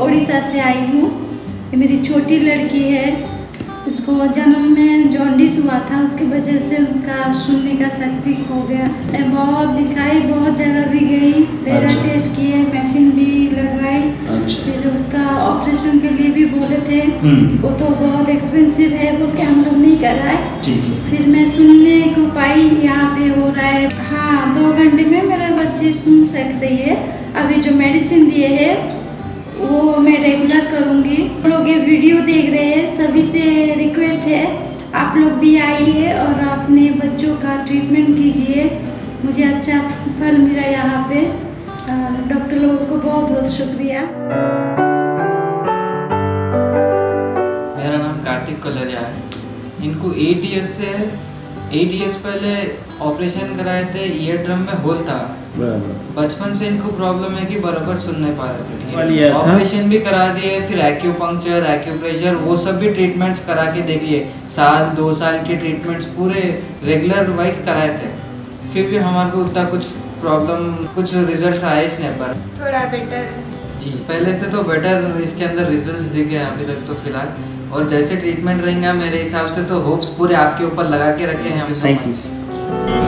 उड़ीसा से आई हूँ। ये मेरी छोटी लड़की है। उसको जन्म में जॉन्डिस हुआ था, उसकी वजह से उसका सुनने का शक्ति खो गया। मैं बहुत दिखाई, बहुत जगह भी गई, मेरा टेस्ट किए, मशीन भी लगवाई। फिर उसका ऑपरेशन के लिए भी बोले थे, वो तो बहुत एक्सपेंसिव है बोल के हम लोग नहीं कराए। फिर मैं सुनने को पाई यहाँ पे हो रहा है। हाँ, 2 घंटे में मेरा बच्ची सुन सक रही है। अभी जो मेडिसिन दिए है वो मैं रेगुलर करूँगी। लोग ये वीडियो देख रहे हैं, सभी से रिक्वेस्ट है आप लोग भी आइए और अपने बच्चों का ट्रीटमेंट कीजिए। मुझे अच्छा फल मिला यहाँ पे। डॉक्टर लोगों को बहुत बहुत शुक्रिया। मेरा नाम कार्तिक कलरिया है। इनको 8 ईयर्स पहले ऑपरेशन कराए थे। ईयर ड्रम में होल था। बचपन से इनको प्रॉब्लम है कि बराबर सुन नहीं पा रहे थे। ऑपरेशन भी करा दिए, फिर एक्यूपंक्चर, एक्यूप्रेशर, वो सब भी ट्रीटमेंट्स करा के देख लिए। 1-2 साल के ट्रीटमेंट्स पूरे रेगुलर वाइज कराए थे। फिर भी हमारे को उतना कुछ प्रॉब्लम, कुछ रिजल्ट्स आए इस पर। थोड़ा बेटर है जी, पहले से तो बेटर इसके अंदर रिजल्ट्स दिखे हैं अभी तक तो फिलहाल। और जैसे ट्रीटमेंट रहेंगे मेरे हिसाब से तो होप्स पूरे आपके ऊपर लगा के रखे हैं हम। Thank you.